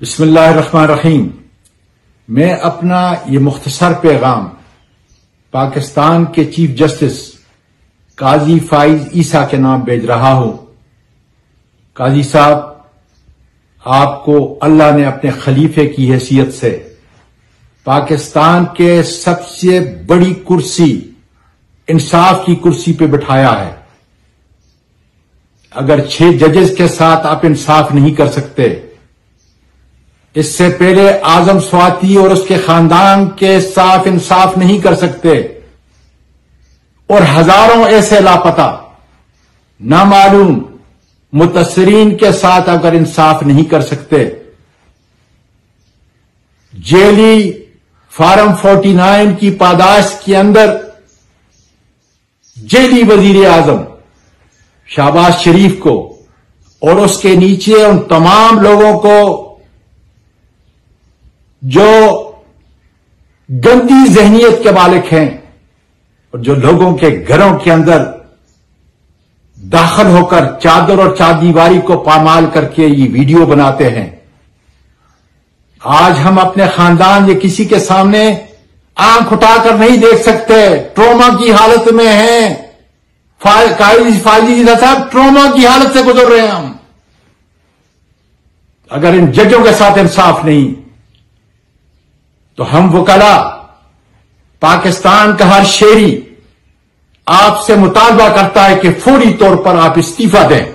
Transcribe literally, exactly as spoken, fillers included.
بسم اللہ الرحمن الرحیم۔ میں اپنا یہ مختصر پیغام پاکستان کے چیف جسٹس قاضی فائز عیسیٰ کے نام بھیج رہا ہوں۔ قاضی صاحب، آپ کو اللہ نے اپنے خلیفے کی حیثیت سے پاکستان کے سب سے بڑی کرسی، انصاف کی کرسی پہ بٹھایا ہے۔ اگر چھ ججز کے ساتھ آپ انصاف نہیں کر سکتے، اس سے پہلے اعظم سواتی اور اس کے خاندان کے ساتھ انصاف نہیں کر سکتے، اور ہزاروں ایسے لاپتہ نامعلوم متاثرین کے ساتھ اگر انصاف نہیں کر سکتے، جیلی فارم فورٹی نائن کی پاداش کے اندر جیلی وزیر اعظم شہباز شریف کو اور اس کے نیچے ان تمام لوگوں کو جو گندی ذہنیت کے مالک ہیں اور جو لوگوں کے گھروں کے اندر داخل ہو کر چادر اور چاردیواری کو پامال کر کے یہ ویڈیو بناتے ہیں، آج ہم اپنے خاندان یا کسی کے سامنے آنکھ اٹھا کر نہیں دیکھ سکتے، ٹروما کی حالت میں ہیں۔ قائد فائزی صاحب ٹروما کی حالت سے گزر رہے ہیں ہم۔ اگر ان ججوں کے ساتھ انصاف نہیں تو ہم وکلا، پاکستان کا ہر شہری آپ سے مطالبہ کرتا ہے کہ فوری طور پر آپ استعفی دیں۔